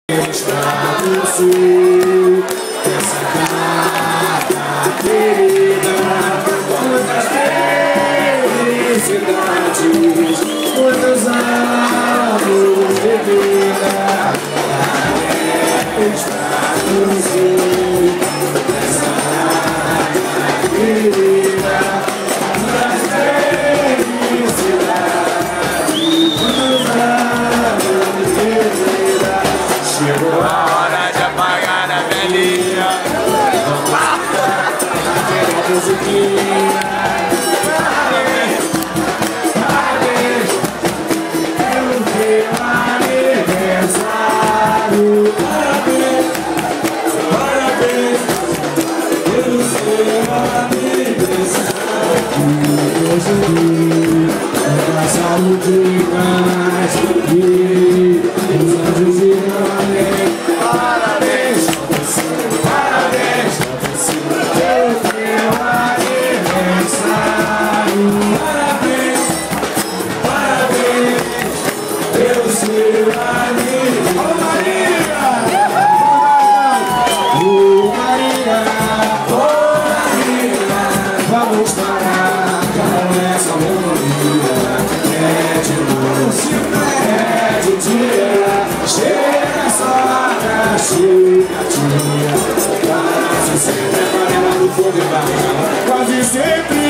Pra você, essa carta querida, quantas felicidades, quantos anos de vida. Parabéns pra você, essa carta querida, quantas felicidades, quantos anos de vida. Chegou a hora de apagar a velhinha. Parabéns, parabéns, pelo seu aniversário. Parabéns, parabéns, pelo seu aniversário. Hoje a saúde mais e os anjos irão. Parabéns, parabéns, pelo seu aniversário. Parabéns, parabéns, pelo seu aniversário. Ô Maria, vamos parar com essa melodia. É de noite, é de dia, chega só pra chicatinha. Quase sempre é panela no fogo e barriga. Quase sempre.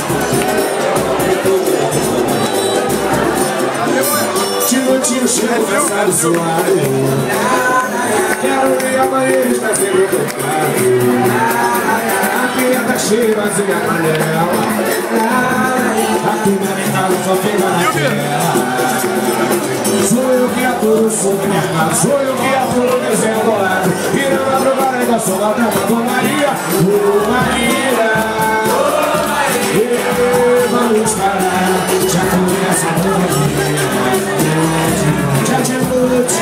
Tiro, aniversário suave. Quero ver amanhã está sempre tocado. A pia tá cheia, vazia a panela. Aqui na mercado só fica na tela. Sou eu que aturo, sou minha sou eu que aturo, desenho bolado. Virando a propaganda, sou a tampa com Maria. Ô Maria, vamos parar, já começa a dormir. Já de noite,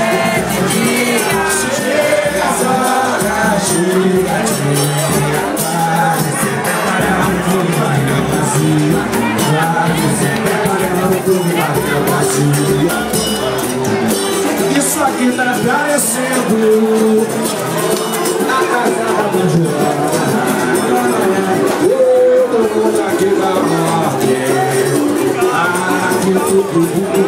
chega as horas, chega de minha paz. Trabalhar no fogo e barriga vazia. Trabalhar no fogo e barriga vazia. Isso aqui tá parecendo na casa da Manjura. Todo mundo aqui da morte. Aqui tudo